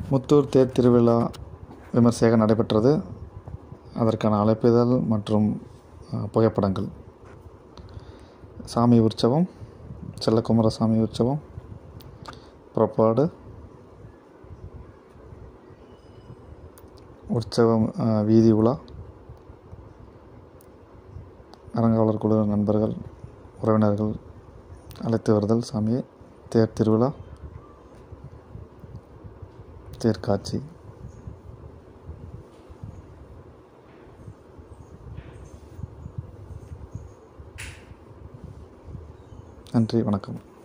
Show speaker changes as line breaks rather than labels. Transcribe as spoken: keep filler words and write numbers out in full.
முத்தூர் தேர் திருவிழா விமர்சையாக நடைபெற்றது. அதற்கான அழைப்பிதழ் மற்றும் புகைப்படங்கள். சாமி உற்சவம், செல்லக்குமாரசாமி உற்சவம், புறப்பாடு, உற்சவம், வீதி உலா, அரங்காவலர் குழு நண்பர்கள், உறவினர்கள் அழைத்து வருதல் சாமியை, தேர் திருவிழா, தேர்காட்சி. நன்றி, வணக்கம்.